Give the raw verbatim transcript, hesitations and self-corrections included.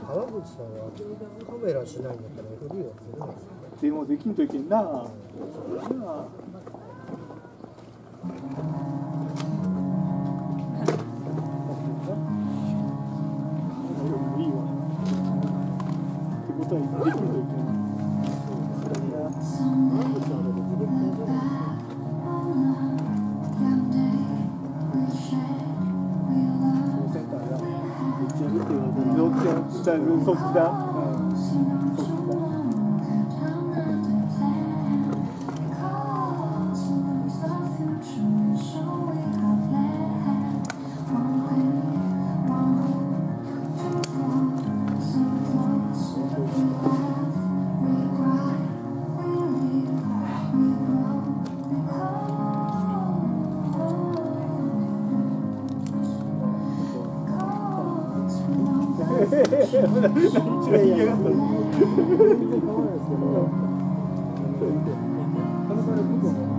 川口さんはカメラしないんだったら エフディー はするの？ でもできんといけんな。うん、なあ。いいわ。ってことはできんといけん。そっちだ。何言ってやがったの。